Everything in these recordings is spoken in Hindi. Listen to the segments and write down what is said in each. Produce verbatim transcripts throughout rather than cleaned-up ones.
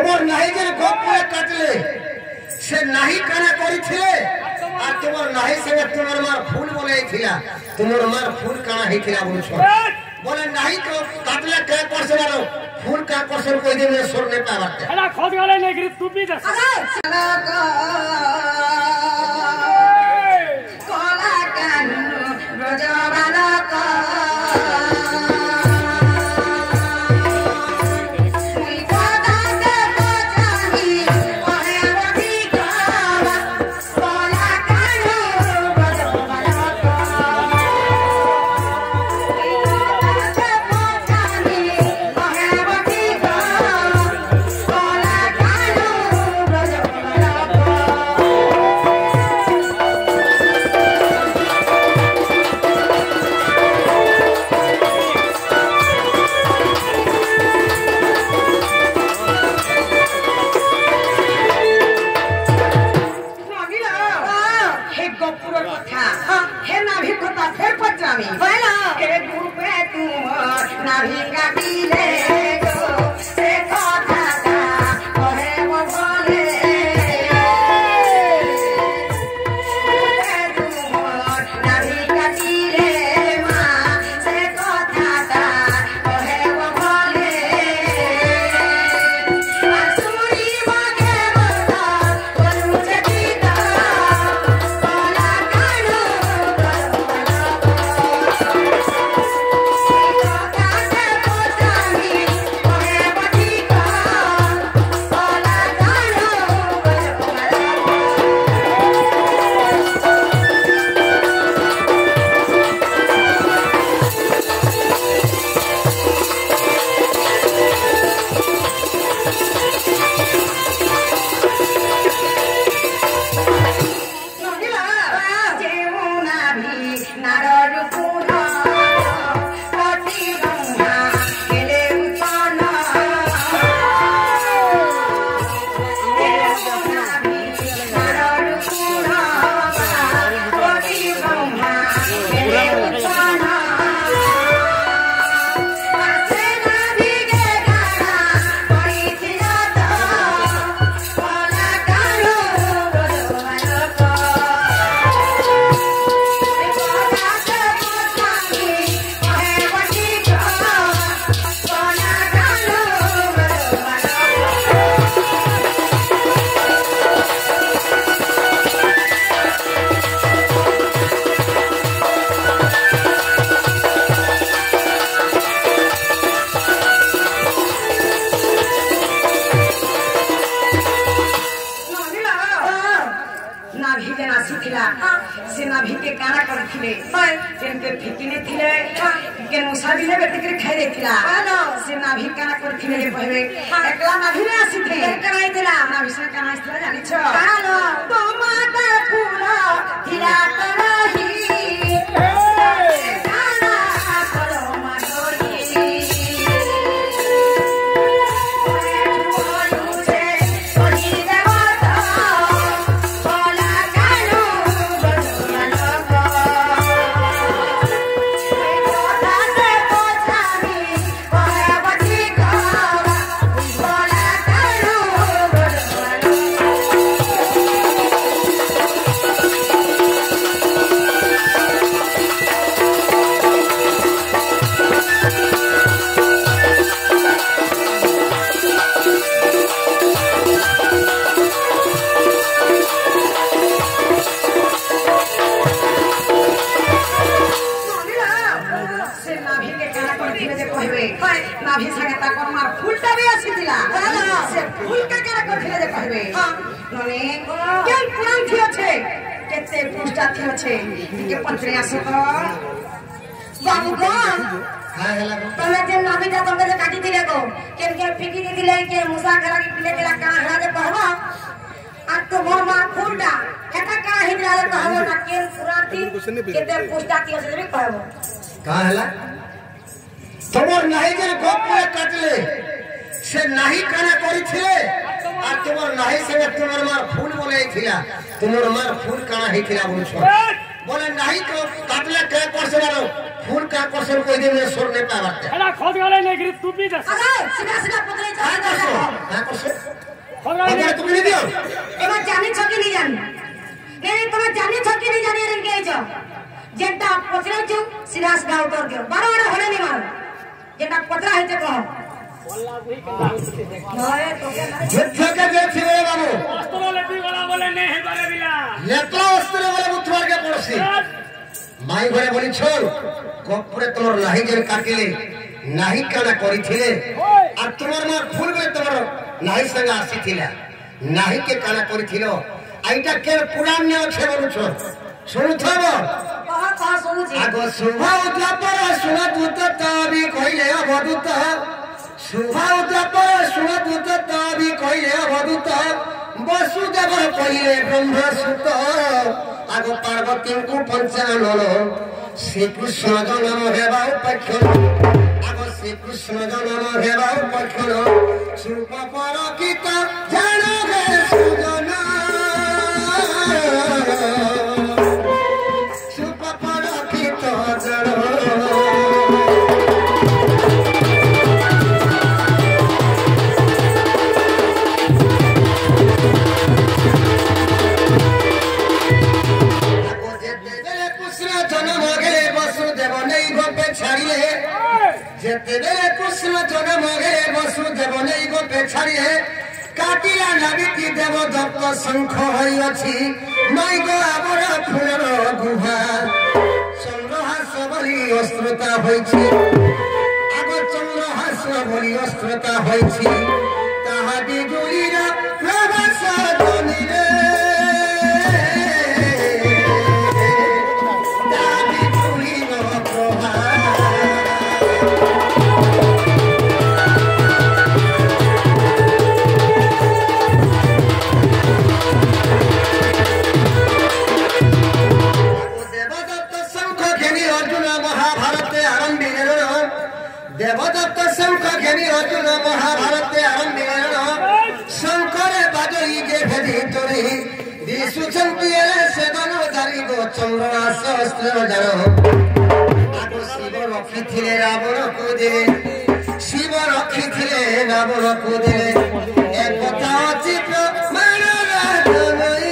तुमर नाही जे गोपुरे काटले से नाही काना करिथिले आ तुमर नाही से तुमर मार फूल बोले थिला तुमर मार फूल काना हेथिला बोल छ बोले नाही को काटले के परसे मारो फूल का परसे कोई दे में सोर ने पावते अला खोद गले लेकिन तू भी दस चला का कोला कान रजवाना का तुमर नाही जे गोपुरे काटले से नाही काना करिथिले आ तुमर नाही से तुमर मार फूल बोले थिला तुमर मार फूल काना हेथिला बोल छ बोले नहीं तो काटले के परसे वालो फूल का परसे कोई दिन में सोर नहीं पावते अरे खोद गले नहीं गिरी तू भी दस अरे सीधा सीधा पकड़े जा का परसे खोद गले अगर तुम नहीं दियो एबा जानी छ कि नहीं जानी नहीं तुम्हें जानी छ कि नहीं जानी रे के छ जेटा पकड़े छु सीधा सीधा उतर दियो बार बार होने नहीं मारो जेटा पकड़ा है ते कहो वल्ला भी के होए तो के ना झुठ के जे छिरे बाबू अस्त्र लेती वाला बोले नहीं है बारे बिला लेतो अस्त्र वाले बुथवार के पड़ोसी माई घरे बोली छोड़ कपरे तोर नाही जे काटिले नाही काना करिथिले आ तोर मार फूल में तोर नाही संग आसीथिला नाही के काना करिथिलो आइटा के पुराण ने छे बोलु छोड़ सुनु थबो कहा कहा सुनु जी आगो सुभा उतला पर सुना दूत ताबी कइले अबदूत सुभा उतला पर सुना दूत ताबी कइले अबदूत वसुदेव कइले ब्रह्म सुत आगो पार्वती को पंचानन श्री कृष्ण जन्म हेबा उपख्यान आगो श्री कृष्ण जन्म हेबा उपख्यान सुरूप परकित जान हे सुजन सुरूप परकित जान जेते कृष्ण जन्म गे वसुदेव नहीं गोपे छाड़िए काटिला नबी देव दत्त शंख हई अछि नई गो आबर फूलर गुहा चंद्रहास बली अस्त्रता होइछि आगो चंद्रहास बली अस्त्रता होइछि ताहा बिजुलीर प्रभास जनिरे ताहा बिजुलीर प्रभा देवदत्त शंख घेनी अर्जुन महाभारत आरंभ शंकर बाजई गे भेदी तोरी दिशुचंती से दनो धारी गो चंद्रहास अस्त्र जन आगो शिव रखी थिले रावण को दे शिव रखी थिले रावण को दे एक कथा अछि प्रमाण राजनई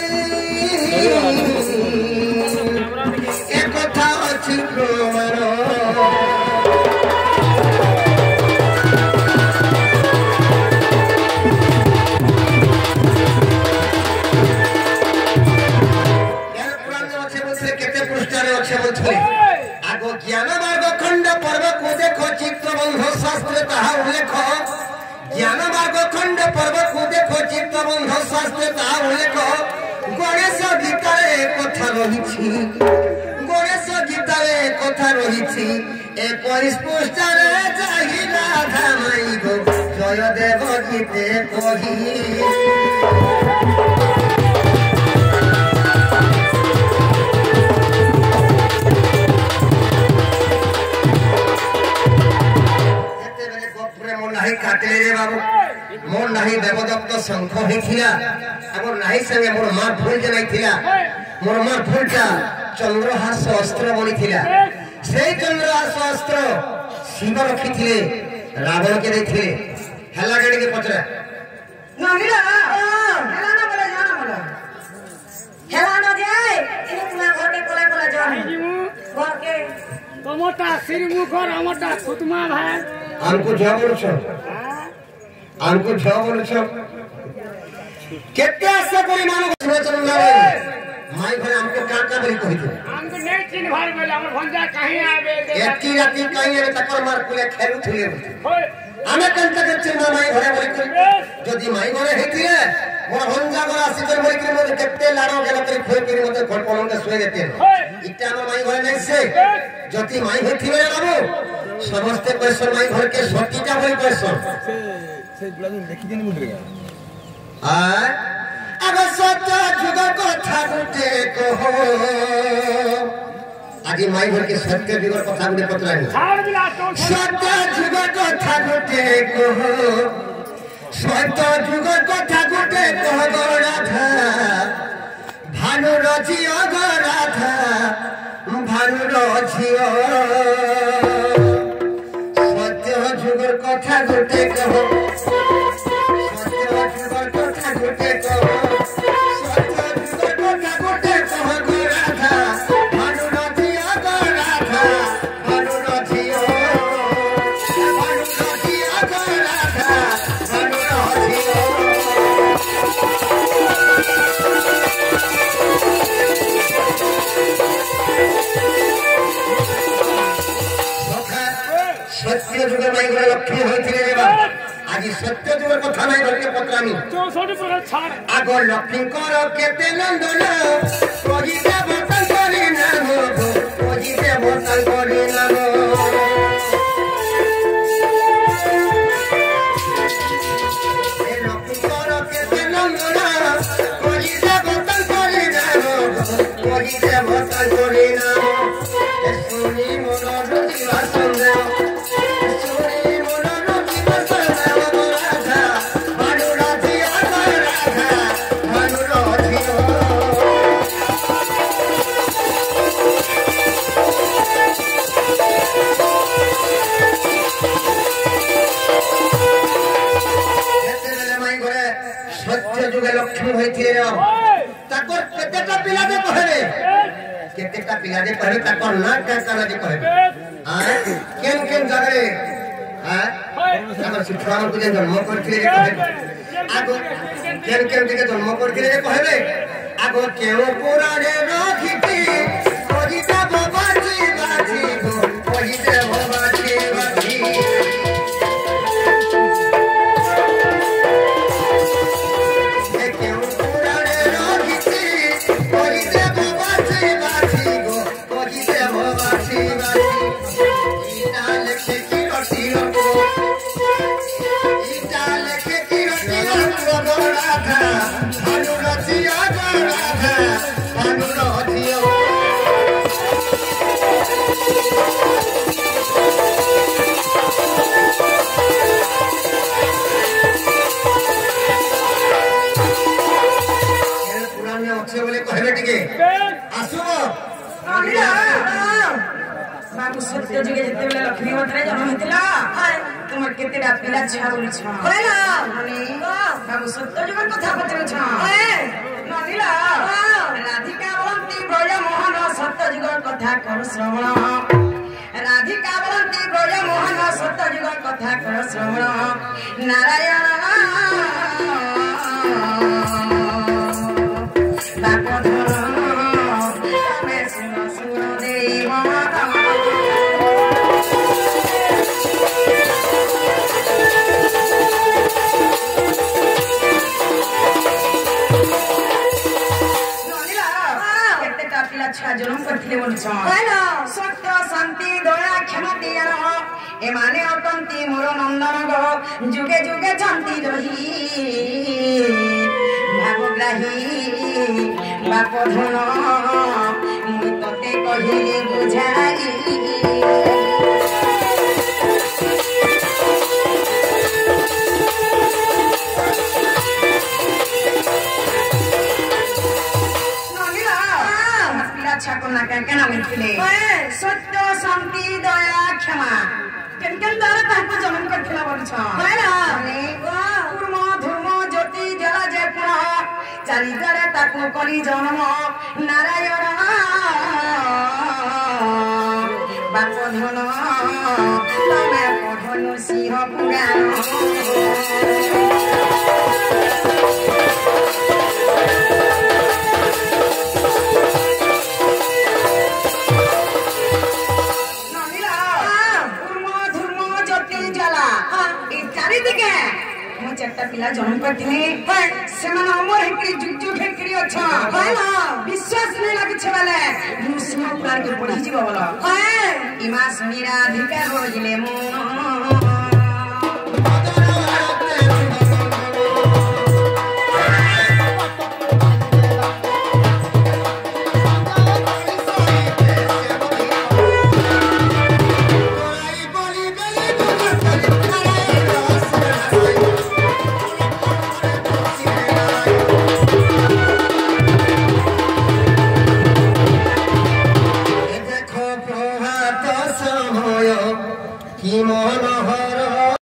एक कथा अछि प्रमाण आगो ज्ञान मार्ग खंड पर्व को देखो चित्रबंध शास्त्र ताहा उल्लेख ज्ञान मार्ग खंड पर्व को देखो चित्रबंध शास्त्र ताहा उल्लेख गणेश गीतारे कथा रहिछि गणेश गीतारे कथा रहिछि ए परिस्पष्टरे जाहि राधा माई गो जय देव गीते कहि नहीं काटले रे बाबू मोर नहीं देवदत्त शंख होइथिला हमर नहीं संगे मोर मार फूल जे नहीं थिला मोर मार फूलटा चंद्रहास अस्त्र बनिथिला सेई चंद्रहास अस्त्र शिव रखिथिले रावण के देथिले हला गडी के पचरा नगिला हेला ना बोले जाना बोले हेला ना जाए इने तुला घर के कोला कोला जा घर के टमाटा सिरमुख और टमाटा खुतमा भाई हमको जा बोल छ हमको जा बोल छ केते आशा करी मानो सुनचन लावे माई भाई हमको का का बोली कहि दे हमको नहीं चिन्ह भाई बोले हमर भंजा कहीं आवे एकी राती कहीं आवे तकर मार कुले खेलु थुले होय आमे कंत के चिन्ह माई घरे बोली कहि जदी माई घरे हेतिए मोर भंजा घर आसी कर बोली कि मोर केते लाडो गेला तरी खोय करी मते घर पलंग के सोए देते इटा हमर माई घरे नहीं से जदी माई हेतिए बाबू समस्ते पैसा माई घर के सतीटा बोली पैसा से ब्लाउज देखि दिन मुद्रे आ अगर सत्य जुग कथा गुटे कहो आदि माई घर के सत्य जुग कथा गुटे पतरानी छाड़ बिला तो सत्य जुग कथा गुटे कहो सत्य जुग कथा गुटे कहो राधा भानु भानुर झियो गो राधा भानुर झियो सत्य जुगर कथा गोटे कहो सत्य जुगर कथा गोटे कहो सत्य जुगर कथा गोटे कहो गो राधा भानुर झियो गो राधा भानुर झियो भानुर झियो गो राधा भानुर झियो सत्य जुगर माई गोरे लक्ष्मी होइथिले रे बा आज सत्य जुगर कथा नाही धरके पत्रामी आग लक्ष्मी कर केते नंदन कोजिते बतन करी नाम कोजिते बतन करी नाम ए लक्ष्मी कर केते नंदन कोजिते बतन करी नाम कोजिते बतन करी नाम ए सुनी मन रुचि वासना लक्ष्मी होइथिले ताकर केतेटा पिला दे कहबे केतेटा पिला दे कहबे ताकर ना का करा दे कहबे हां केन केन जगरे हां हमर शिक्षाम को जन्म करथिले कहबे आगो केन केन दिके जन्म करथिले कहबे आगो केओ पुराणे रखिति कोजिता बाबाजी बाजी गो कोजिता बाबाजी बाजी सत्य जुगे जते बेले लक्ष्मी मतरे जन्म हेतिला तुमर केतेडा पिला छाउल छ कहला ननी बाबू सत्य जुगर कथा पचरे छ ननीला राधिका बोलंती ब्रज मोहन सत्य जुगर कथा कर श्रवण राधिका बोलंती ब्रज मोहन सत्य जुगर कथा कर श्रवण नारायण बाप जन्म करथिले बोल छ हैन सत्य शांति दया क्षमा दियार ए माने अतंती मोर नंदन गो जुगे जुगे शांति रही भागग्राही बाप धन मु तते कहिली बुझाई अच्छा को ना के ना मिलथिले ए सत्य शांति दया क्षमा केन केन द्वारा ताको जन्म करथिला बोल छ हैन माने कुर्म धर्म ज्योति जला जे पुरा चारि द्वारा ताको करी जन्म नारायण बाप धन तमे पढनु सिंह पुराण चारटा पिला जन्म करथिले से मन अमर हेकरी जुग जुग हेकरी अच्छा हैला विश्वास नै लागि छ वाला मुसिमा पुराण के पढि जीव बोला है इमा सुनी राधिका होइले मो